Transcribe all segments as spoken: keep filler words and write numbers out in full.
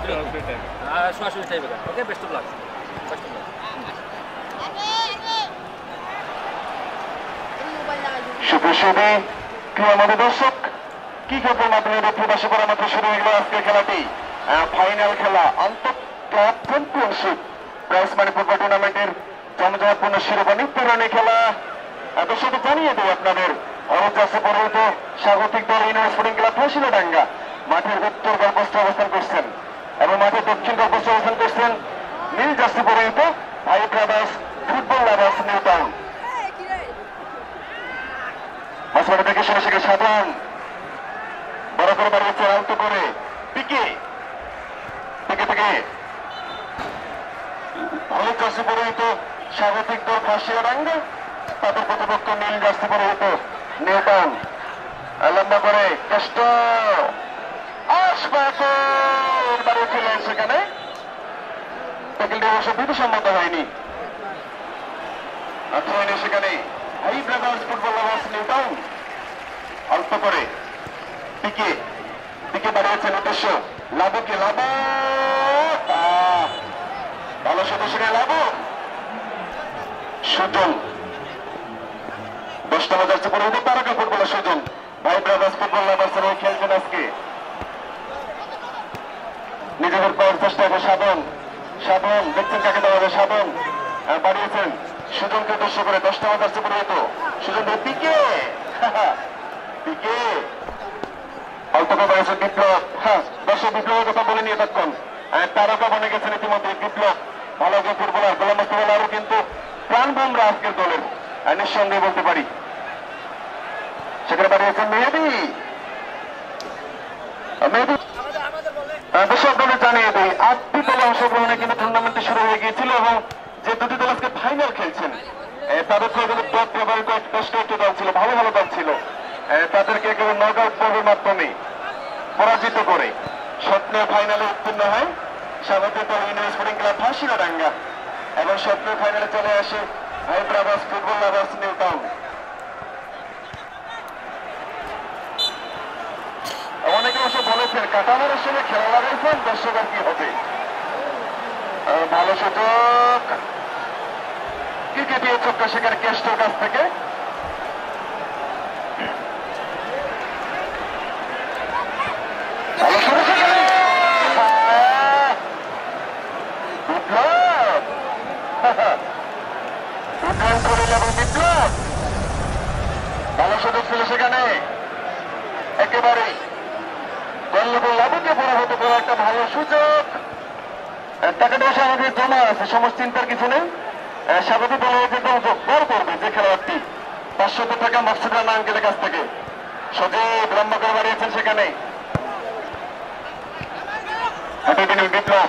সরাসরি টাইপের okay best of luck best of luck সুপ্রসবী প্রিয় আমাদের দর্শক কি খবর মাধ্যমে প্রবাসী করার মাত্র শুরু হয়ে গেল আজকের খেলাটি ফাইনাল খেলা আন্তঃ club championship prize money football টুর্নামেন্টের জমজমাটপূর্ণ শিরোপা নির্ধারণী খেলা দর্শক জানিয়ে দেয় আপনাদের অনজাসে পরিহিত স্বাগতিক দল ইউনিয়ন স্পোর্টিং ক্লাব ফাঁসিলাডাঙ্গা মাঠের উত্তর গল্পস্থে অবস্থান করছেন এবং মাঠের দক্ষিণ গল্পস্থে অবস্থান করছেন নীল জার্সি পরিহিত Bhai brothers football lovers new town মাঝমাঠে থেকে শুনে শিখে সাধারণ বড় করে বাড়িয়েছে আলতো করে পিকে পিকে থেকে হলুদ জার্সি পরিহিত স্বাগতিক দল ফাঁসিলাডাঙ্গা তাদের প্রতিপক্ষ নীল জার্সি পরিহিত নিউ টাউন লম্বা করে কষ্ট বাড়িয়েছিলেন সেখানে ট্যাকেলটি অবশ্য বিধিসম্মত হয়নি সেখানে হাই brothers football lovers new town অল্প করে পিকে পিকে বাড়িয়েছেন উদ্দেশ্য লাভকে লাভ ভালো সদস্যরা লাভ সুজন দশতম জার্সি পরিহিত তারকা ফুটবলার সুজন ভাই ব্রাদার্স ফুটবল লাভার্সের হয়ে খেলছেন আজকে নিজেদের পাওয়ার চেষ্টা করে সাধন সাধন দেখছেন কাকে দেওয়া হবে সাধন বাড়িয়েছেন সুজনকে উদ্দেশ্য করে দশতম জার্সি পরিহিত সুজন পিকে পিকে অল্প করে বাড়িয়েছেন বিপ্লব হ্যাঁ দর্শক বিপ্লবের কথা বলে নিয়ে তখন তারকা বনে গেছেন ইতিমধ্যে বিপ্লব ভালো যে ফুটবলার গোলাম মোস্তফা আরও কিন্তু প্রাণভোমরা আজকের দলের নিঃসন্দেহে বলতে পারি সেখানে বাড়িয়েছেন মেহেদি মেহেদি দর্শক দলে জানিয়ে দিই আটটি দলে অংশগ্রহণে কিন্তু টুর্নামেন্টটি শুরু হয়ে গিয়েছিল এবং যে দুটি দল আজকে ফাইনাল খেলছেন তাদের থেকে কিন্তু টপ ফেভারিট বেশ কয়েকটি দল ছিল ভালো ভালো দল ছিল তাদেরকে একেবারে নক আউট পর্বের মাধ্যমে পরাজিত করে স্বপ্নের ফাইনালে উত্তীর্ণ হয় স্বাগতিক দল ইউনিয়ন স্পোর্টিং ক্লাব ফাঁসিলাডাঙ্গা এবং স্বপ্নের ফাইনালে চলে আসে Bhai brothers football lovers new town অনেকে অবশ্য বলেছেন কাটামারের সঙ্গে খেলা লাগাইছেন দর্শক আর কি হবে ভালো সুযোগ ক্রিকেট দিয়ে চক্কা সেখানে কেস্টের কাছ থেকে ভালো শুরু সেখানে বিপ্লব উদ্যান করিল এবং বিপ্লব ভালো সুযোগ ছিল সেখানে একেবারেই লাভকে পরাভূত করার একটা ভালো সুযোগ টাকা পয়সা আমাদের জমা আছে সমস্ত চিন্তার কিছু নেই স্বাগতিক দল একদম জোর করবে যে খেলোয়াড়টি পাঁচশত টাকা মাকসুদ রানা আঙ্কেলের কাছ থেকে সজীব লম্বা করে বাড়িয়েছেন সেখানে বিপ্লব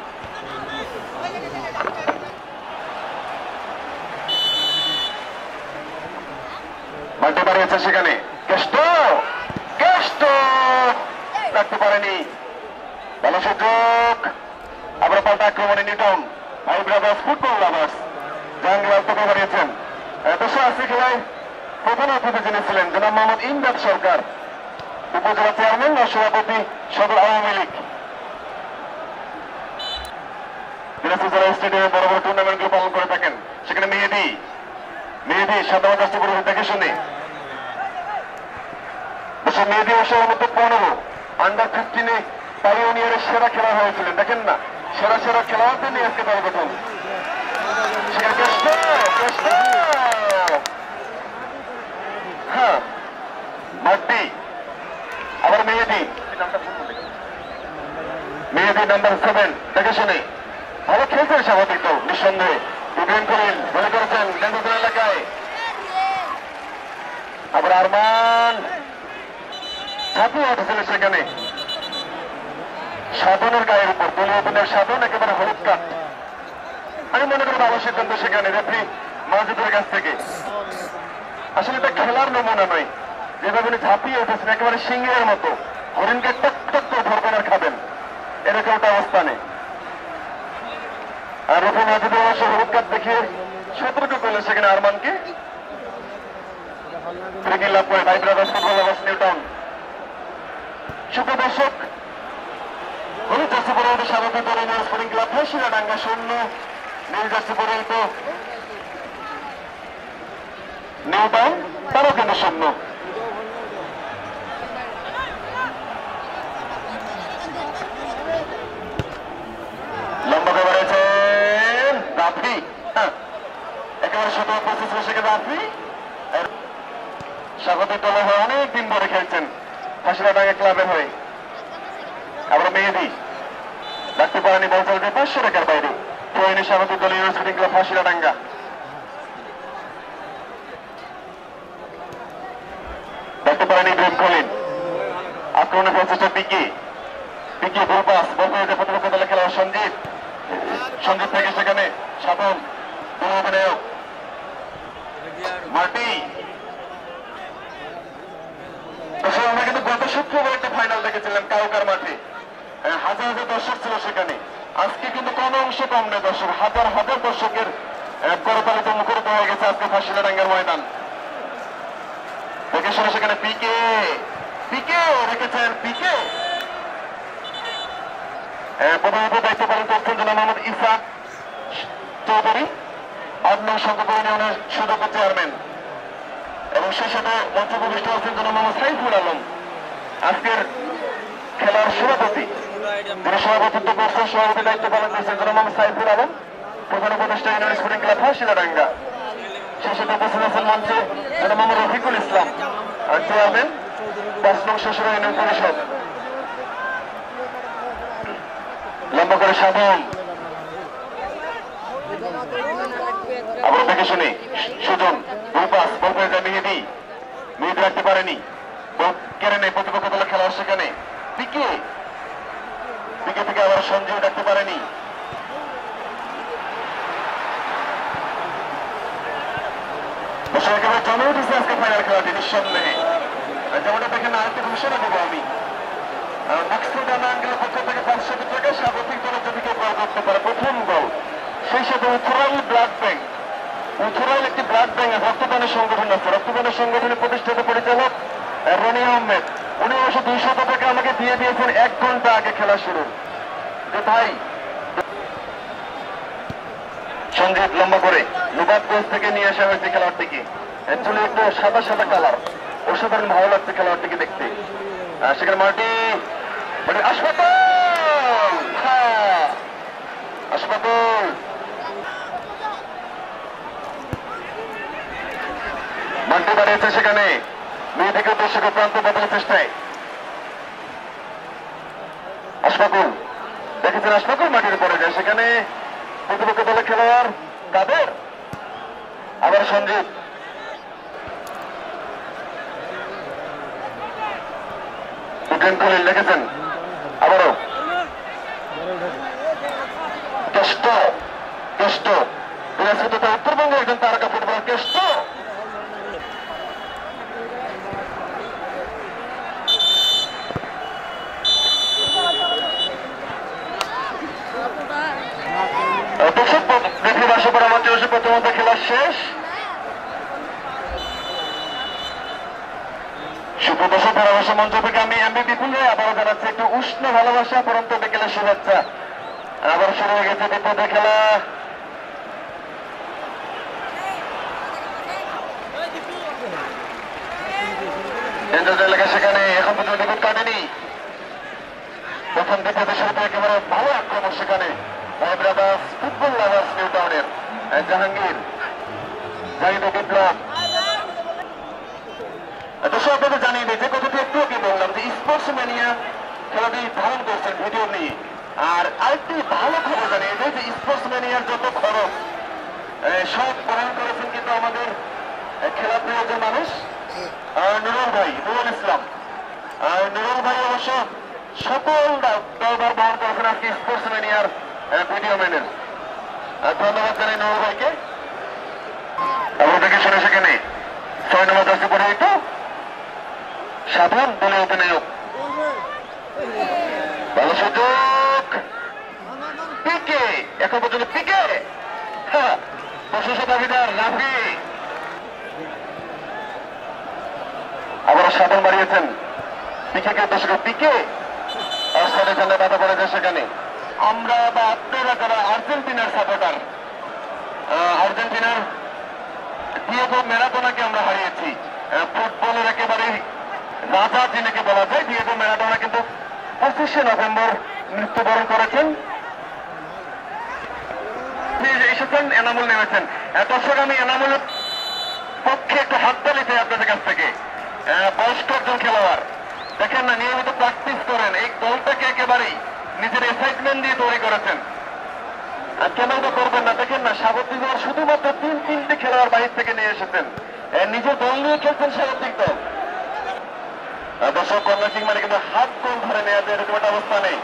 মাঠে বাড়িয়েছেন সেখানে কেষ্ট কেষ্ট রাখতে পারেনি ভালো সুযোগ আবার পাল্টা আক্রমণে new town Bhai brothers football lovers Jahangir আলতকে বাড়িয়েছেন দর্শক আজকে খেলায় প্রধান অতিথি যিনি ছিলেন জনাব মোহাম্মদ ইমদাদ সরকার উপজেলা চেয়ারম্যান ও সভাপতি সদর আওয়ামী লীগ দিনাজপুর জেলা স্টেডিয়ামে বড় বড় টুর্নামেন্টগুলো পালন করে থাকেন সেখানে মেহেদি মেহেদি সাধারণ কাছে পরিবেশ দেখে শুনে দেশের মেহেদি বছরের মধ্যে পনেরো আন্ডার ফিফটিনে পাইওনিয়ারের সেরা খেলা হয়েছিলেন দেখেন না সেরা সেরা খেলোয়াড়দের নিয়ে আজকে দল গঠন হ্যাঁ মাটি আবার মেহেদি মেহেদি নাম্বার সেভেন দেখে শুনে ভালো খেলছেন স্বাভাবিক দল নিঃসন্দেহে ইব্রাহিম করিম মনে করেছেন গেন্দ্রপুর এলাকায় আবার আরমান ঝাঁপিয়ে উঠেছিলেন সেখানে সাধনের গায়ের উপর দলীয় দিনের সাধন একেবারে হলুদ কাট আমি মনে করি ভালো সিদ্ধান্ত সেখানে রেফারি মাজিদের কাছ থেকে আসলে এটা খেলার নমুনা নয় যেভাবে উনি ঝাঁপিয়ে উঠেছেন একেবারে সিংহের মতো হরিণকে টক টক করে ধরবেন আর খাবেন এরকম একটা অবস্থানে আর রেফারি মাজিদের অবশ্য হলুদ কাট দেখিয়ে সতর্ক করলেন সেখানে আরমানকে ফ্রি লাভ করে Bhai brothers football lovers new town সুপ্রিয় দর্শক হলুদ জার্সি পরিহিত স্বাগতিক দল ইউনিয়ন স্পোর্টিং ক্লাব ফাঁসিয়াডাঙ্গা শূন্য, নীল জার্সি পরিহিত নিউ টাউন তারাও কিন্তু শূন্য। লম্বা করে বেড়েছেন রাফি, একেবারে শত পঁচিশ বছরের রাফি স্বাগতিক দলের হয়ে অনেকদিন ধরে খেলছেন ফাঁসিয়াডাঙ্গা ক্লাবের হয়ে। আবার মেহেদি ডাকতে পারেনি, বল চলবে পাঁচশো টাকার বাইরে। প্রয়োজনে স্বাগতিক দল ইউনিয়ন স্পোর্টিং ক্লাব ফাঁসিয়াডাঙ্গা। ডাকতে পারেনি ইব্রাহিম খলিল, আক্রমণের প্রচেষ্টা পিকে পিকে গোল পাস, বল পেয়েছে প্রতিপক্ষ দলে খেলোয়াড় সঞ্জিত। সঞ্জিত থেকে সেখানে সাধন অধিনায়ক মার্টি। আমরা কিন্তু গত শুক্রবার একটা ফাইনাল দেখেছিলাম কাউকার মাঠে, হাজার হাজার দর্শক ছিল সেখানে। আজকে কিন্তু কোন অংশ কম নেই দর্শক, হাজার হাজার দর্শকের করতালিত মুখরিত হয়ে গেছে আজকে ফাঁসিয়াডাঙ্গার ময়দান। দেখে শুনে সেখানে পিকে পিকে রেখেছেন পিকে। প্রধানত দায়িত্ব পালন করছেন জনাব মোহাম্মদ ইসাক চৌধুরী, আট নং সংখ্যক ইউনিয়নের সদস্য চেয়ারম্যান, এবং সেই সাথে মঞ্চ উপবিষ্ট আছেন জনাব মোহাম্মদ সাইফুল আলম, আজকের খেলার সভাপতি। তিনি সভাপতিত্ব করছেন, সভাপতি দায়িত্ব পালন করছেন জনাব মোহাম্মদ সাইফুল আলম, প্রধান উপদেষ্টা ইউনিয়ন স্পোর্টিং ক্লাব ফাঁসিয়াডাঙ্গা। সেই সাথে উপস্থিত আছেন মঞ্চে জনাব মোহাম্মদ রফিকুল ইসলাম, চেয়ারম্যান পাঁচ নং শ্বশুরা ইউনিয়ন পরিষদ। লম্বা করে সাধন, আবার দেখে শুনে সুজন রূপাস, বল পেয়ে যায় মেহেদি। মেহেদি রাখতে পারেনি, বল কেড়ে নেই প্রতিপক্ষ দলের খেলোয়াড় সেখানে পিকে পিকে থেকে আবার সঞ্জয় রাখতে পারেনি। একেবারে জমে উঠেছে আজকে ফাইনাল খেলাটি নিঃসন্দেহে। যেমনটা দেখেন আরেকটি ঘোষণা দেবো আমি, মাকসুদ আনাঙ্গের পক্ষ থেকে পাঁচশো টাকা স্বাগতিক দলের যদি কেউ গোল করতে পারে প্রথম গোল। সেই সাথে উথুরাইল ব্লাড ব্যাংক, উথুরাইল একটি ব্লাড ব্যাংক রক্তদানের সংগঠন আছে, রক্তদানের সংগঠনের প্রতিষ্ঠাতা পরিচালক রনি আহমেদ, উনি অবশ্য দুইশত টাকা আমাকে দিয়ে দিয়েছেন এক ঘন্টা আগে খেলা শুরু। যে ভাই সঞ্জিত লম্বা করে নুবাদ কোচ থেকে নিয়ে আসা হয়েছে খেলোয়াড়টিকে, অ্যাকচুয়ালি একটু সাদা সাদা কালার, অসাধারণ ভালো লাগছে খেলোয়াড়টিকে দেখতে। সেখানে মাটি হাসপাতাল, হ্যাঁ হাসপাতাল মাটি দাঁড়িয়েছে সেখানে মেয়েদিকে উদ্দেশ্য প্রান্ত বদলের চেষ্টায়। আশফাকুল দেখেছেন, আশফাকুল মাটির পড়ে যায় সেখানে প্রতিপক্ষ দলের খেলোয়াড় কাদের, আবার সঞ্জিত ইব্রাহিম খলিল দেখেছেন, আবারও কেষ্ট কেষ্ট দিনাজপুর তথা উত্তরবঙ্গের একজন তারকা ফুটবলার কেষ্ট। প্রথমত খেলা শেষ। সুপ্রদর্শক ভালোবাসা মঞ্চ থেকে আমি এমবি বিপুল রায় আবারও জানাচ্ছি একটু উষ্ণ ভালোবাসা, পরন্ত বিকেলের শুভেচ্ছা। আবার শুরু হয়ে গেছে বিপদের খেলা। এলাকা সেখানে এখন পর্যন্ত বিপদ কাটেনি। প্রথম বিপদের শুরুতে একেবারে ভালো আক্রমণ সেখানে হায়দ্রাবাদ ফুটবল লাভার্স নিউ টাউনের জাহাঙ্গীর জাহিদ বিপ্লব। দর্শক আপনাদের জানিয়ে দিই যে কথাটি একটু আগে বললাম যে স্পোর্টস ম্যানিয়া খেলাটি ধারণ করছেন ভিডিও নিয়ে। আর আরেকটি ভালো খবর জানিয়ে দেয় যে স্পোর্টস ম্যানিয়ার যত খরচ সব বহন করেছেন কিন্তু আমাদের খেলা প্রিয় যে মানুষ নুরুল ভাই, নুরুল ইসলাম। নুরুল ভাই অবশ্য সকল দায়ভার বহন করেছেন আজকে স্পোর্টস ম্যানিয়ার ভিডিও ম্যানের। ধন্যবাদ জানাই নুরুল ভাইকে। দেখে শুনে সেখানে ছয় নম্বর দশটি পরে একটু সাধারণ দলীয় অধিনায়ক, ভালো সুযোগ পিকে, এখন পর্যন্ত পিকে, হ্যাঁ প্রশংসা দাবিদার রাফি। আবার সাধন বাড়িয়েছেন পিকে কে উদ্দেশ্য করে পিকে, অফসাইডের জন্য বাধা পড়ে যায় সেখানে। আমরা বা আপনারা যারা আর্জেন্টিনার সাপোর্টার, আর্জেন্টিনার ডিয়েগো ম্যারাডোনাকে আমরা হারিয়েছি। ফুটবলের একেবারে রাজা যিনাকে বলা যায়, ডিয়েগো ম্যারাডোনা কিন্তু পঁচিশে নভেম্বর মৃত্যুবরণ করেছেন। এসেছেন, এনামুল নেমেছেন। দর্শক, আমি এনামুলের পক্ষে একটু হাততালি চাই আপনাদের কাছ থেকে। বয়স্ক একজন খেলোয়াড়, দেখেন না, নিয়মিত প্র্যাকটিস করেন, এই দলটাকে একেবারেই নিজের এক্সাইটমেন্ট দিয়ে তৈরি করেছেন। আর কেন তো করবেন না? দেখেন না, স্বাগতিক দল শুধুমাত্র তিন তিনটি খেলোয়াড় বাইরে থেকে নিয়ে এসেছেন, নিজের দল নিয়ে খেলছেন স্বাগতিক দল। দর্শক, কর্নার কিক মানে কিন্তু হাত গোল ধরে নেওয়া যায় এরকম একটা অবস্থা নেই।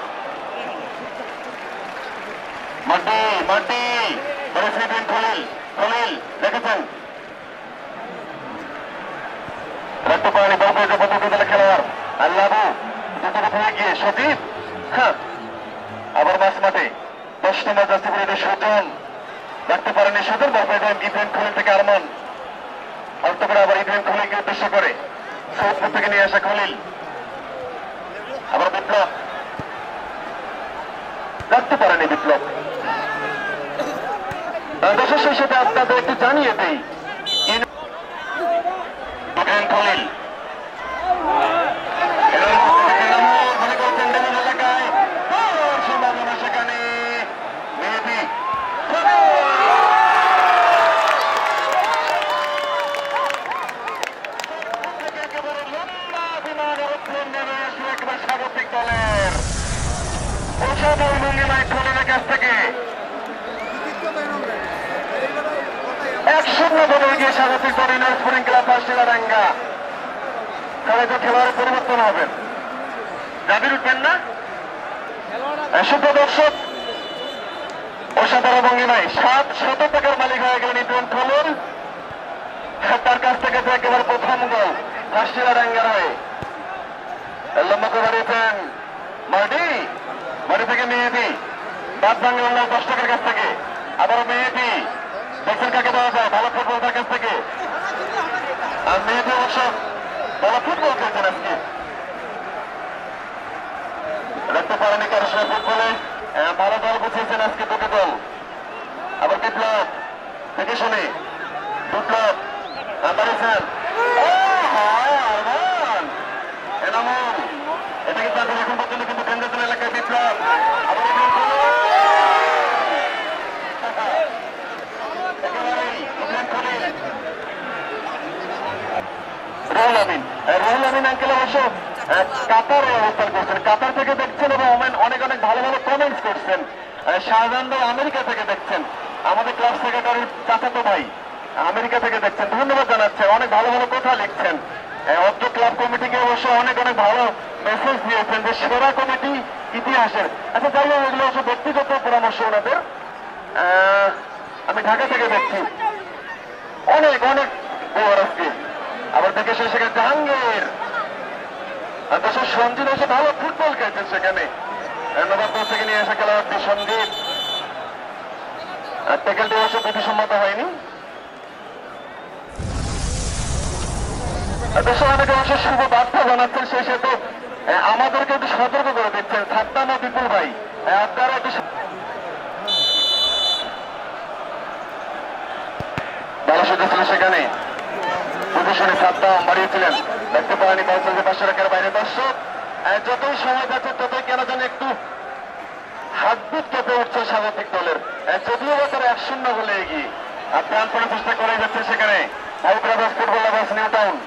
মাটি মাটি খলিল খলিল দেখেছেন, রাখতে পারেনি বল পেয়েছে প্রতিপক্ষ দলের খেলোয়াড় আল্লাহু দ্রুত হয়ে গিয়ে সজীব, হ্যাঁ আবার মাঝ মাঠে দশ নম্বর যাচ্ছে পরিণত সুজন, রাখতে পারেনি সুজন, বল পেয়ে যায় ইব্রাহিম খলিল থেকে আরমান, অল্প করে আবার ইব্রাহিম খলিলকে উদ্দেশ্য করে সৈয়দপুর থেকে নিয়ে আসা খলিল, আবার বিপ্লব, রাখতে পারেনি বিপ্লব। দেশের সেই সাথে আপনাদের একটু জানিয়ে দেই, ইব্রাহিম খলিল মনে করছেন ডেমন এলাকায় সম্ভাবনা, সেখানে মেহেদি একেবারে লম্বা বিমান উত্তর নেমে আসলে একবার স্বাগতিক দলের অসাধারণ ভঙ্গিমায় খলিলের কাছ থেকে এক শূন্য বলে গিয়ে স্বাগতিক দল ইউনিয়ন স্পোর্টিং ক্লাব ফাঁসিলাডাঙ্গা। তাহলে তো খেলোয়াড়ের পরিবর্তন হবেন, জাবির উঠবেন না? সুপ্রিয় দর্শক, অসাধারণ ভঙ্গিমায় সাত শত টাকার মালিক হয়ে গেলেন ইব্রাহিম খলিল। তার কাছ থেকে তো একেবারে প্রথম গোল ফাঁসিলাডাঙ্গার হয়ে লম্বাকে বাড়িয়েছেন মাটি, মাটি থেকে মেহেদি, বাদ ভাঙে অন্য দশ টাকার কাছ থেকে, আবার মেহেদি দেখছেন কাকে দেওয়া যায়, ভালো ফুটবল তার কাছ থেকে। আর মেহেদি অবশ্য ভালো ফুটবল খেলছেন আজকে, দেখতে পারেনি কারো সময় ফুটবলে ভালো দল বুঝিয়েছেন আজকে দুটো দল। আবার বিপ্লব থেকে শুনে বিপ্লব বাড়িয়েছেন এনামুল, এটা কিন্তু এখন পর্যন্ত কিন্তু কেন্দ্রীয় এলাকায় বিপ্লব, আবার রুহুল আমিন, রুহুল আমিন আঙ্কেল অবশ্য কাতারে অবস্থান করছেন, কাতার থেকে দেখছেন এবং অনেক অনেক ভালো ভালো কমেন্টস করছেন। শাহজাহান ভাই আমেরিকা থেকে দেখছেন, আমাদের ক্লাব সেক্রেটারির চাচাতো ভাই আমেরিকা থেকে দেখছেন, ধন্যবাদ জানাচ্ছেন, অনেক ভালো ভালো কথা লিখছেন। অত্র ক্লাব কমিটিকে অবশ্য অনেক অনেক ভালো মেসেজ দিয়েছেন যে সেরা কমিটি ইতিহাসের। আচ্ছা, যাই হোক, এগুলো অবশ্য ব্যক্তিগত পরামর্শ ওনাদের। আমি ঢাকা থেকে দেখছি অনেক অনেক আজকে, আবার দেখে সেখানে জাহাঙ্গীর দেশের সঞ্জিত এসে ভালো ফুটবল খেলছেন সেখানে, নবাবপুর থেকে নিয়ে আসা খেলোয়াড়টি সঞ্জিত, ট্যাকেলটি অবশ্য প্রতিসম্মত হয়নি। দেশের অনেকে অবশ্য শুভ বার্তা জানাচ্ছেন, সেই সাথে আমাদেরকে একটু সতর্ক করে দিচ্ছেন। সাদ্দাম ও বিপুল ভাই, আপনারা একটু ভালো সুযোগ ছিল সেখানে, পজিশনে সাদ্দাম বাড়িয়েছিলেন, দেখতে পারেনি বল চলছে পাঁচশো টাকার বাইরে। দর্শক, যতই সময় যাচ্ছে ততই কেন যেন একটু হাতবিট কেঁপে উঠছে স্বাগতিক দলের, যদিও বা তারা এক শূন্য বলে এগিয়ে আর প্রাণপণে চেষ্টা করে যাচ্ছে সেখানে হাইদ্রাবাদ ফুটবল লাভার্স নিউ টাউন।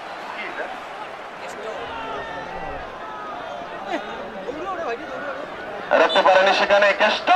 রাখতে পারেনি সেখানে কেষ্ট,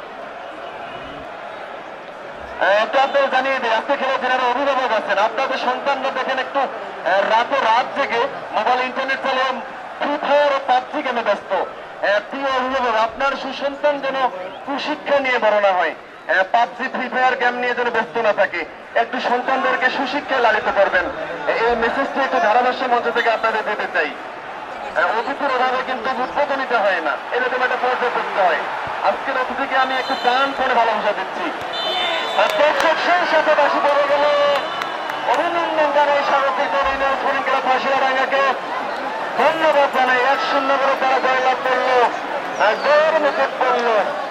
আপনাদের জানিয়ে দিই, আজকে খেলে যারা অভিভাবক আছেন, আপনাদের সন্তানরা দেখেন একটু রাতে রাত জেগে মোবাইল ইন্টারনেট চালিয়ে ফ্রি ফায়ার ও পাবজি গেমে ব্যস্ত। প্রিয় অভিভাবক, আপনার সুসন্তান যেন কুশিক্ষা নিয়ে বড় না হয়, পাবজি ফ্রি ফায়ার গেম নিয়ে যেন ব্যস্ত না থাকে, একটু সন্তানদেরকে সুশিক্ষায় লালিত করবেন। এই মেসেজটি একটু ধারাভাষ্য মঞ্চ থেকে আপনাদের দিতে চাই। অতিথির অভাবে কিন্তু উদ্বোধনীতে হয় না, এরকম একটা পর্যায়ে করতে হয়। আজকের অতিথিকে আমি একটু প্রাণ করে ভালোবাসা দিচ্ছি। দর্শক, সেই সাথে বাসি পড়ে গেল, অভিনন্দন জানাই স্বাগতিক দল ইউনিয়ন স্পোর্টিং ক্লাব ফাঁসিলাডাঙ্গাকে, ধন্যবাদ জানাই। এক শূন্য করে তারা জয়লাভ করলো। জোর নিষেধ করল।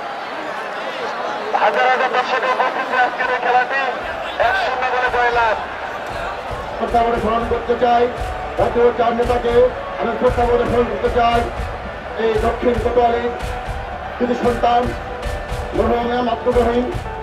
হাজার হাজার দর্শকের উপস্থিতি আজকের এই খেলাটি এক শূন্য বলে জয়লাভ। প্রস্তাবনে স্মরণ করতে চাই জাতীয় চার নেতাকে আমি প্রস্তাবনে স্মরণ করতে চাই। এই দক্ষিণ কোতোয়ালি কৃতি সন্তান মরহুম আব্দুর রহিম